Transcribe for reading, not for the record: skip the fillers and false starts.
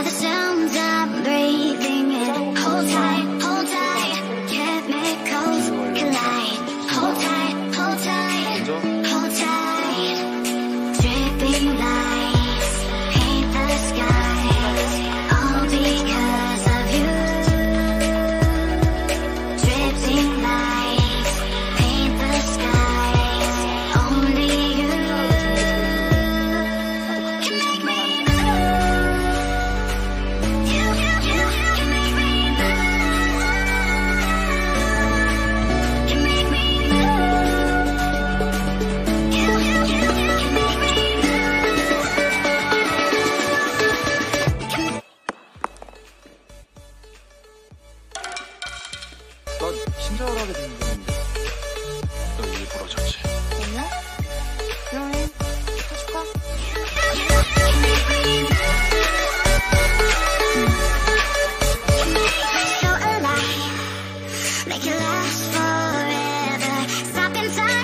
the sounds I'm breathing in. Hold tight, chemicals collide. Hold tight, hold tight, hold tight. Dripping lights paint the skies, all because of you. Dripping lights paint the skies, only you can make me move. You can make me move. Can make me move. You can make me 난 친절하게 생겼는데 너 일부러졌지. 됐나? 그러면 해줄까? So alive, make it last forever. Stop in time.